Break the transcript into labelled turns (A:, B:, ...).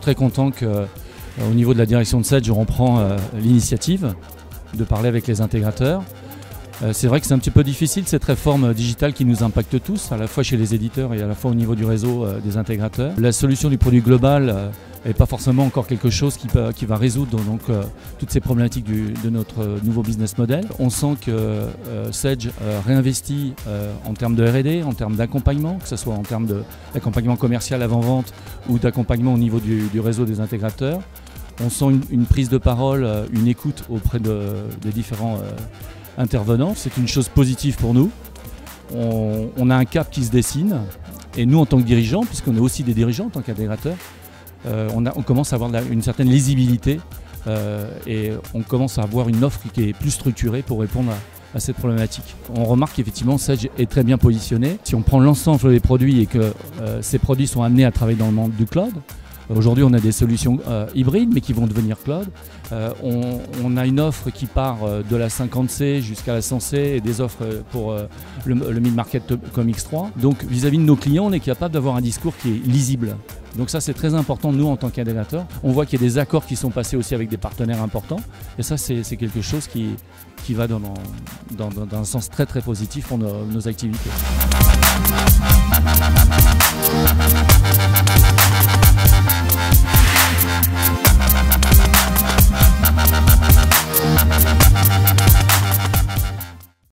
A: très content qu'au niveau de la direction de Sedge, on prend l'initiative de parler avec les intégrateurs. C'est vrai que c'est un petit peu difficile cette réforme digitale qui nous impacte tous, à la fois chez les éditeurs et à la fois au niveau du réseau des intégrateurs. La solution du produit global n'est pas forcément encore quelque chose qui va résoudre donc, toutes ces problématiques de notre nouveau business model. On sent que Sedge réinvestit en termes de R&D, en termes d'accompagnement, que ce soit en termes d'accompagnement commercial avant-vente ou d'accompagnement au niveau du réseau des intégrateurs. On sent une prise de parole, une écoute auprès des différents intervenants. C'est une chose positive pour nous. On a un cap qui se dessine et nous en tant que dirigeants, puisqu'on est aussi des dirigeants en tant qu'intégrateurs, on commence à avoir une certaine lisibilité et on commence à avoir une offre qui est plus structurée pour répondre à cette problématique. On remarque qu'effectivement Sedge est très bien positionné. Si on prend l'ensemble des produits et que ces produits sont amenés à travailler dans le monde du cloud, aujourd'hui, on a des solutions hybrides, mais qui vont devenir cloud. On a une offre qui part de la 50C jusqu'à la 100C et des offres pour le mid-market comme X3. Donc, vis-à-vis de nos clients, on est capable d'avoir un discours qui est lisible. Donc ça, c'est très important, nous, en tant qu'intégrateurs. On voit qu'il y a des accords qui sont passés aussi avec des partenaires importants. Et ça, c'est quelque chose qui va dans un sens très, très positif pour nos activités.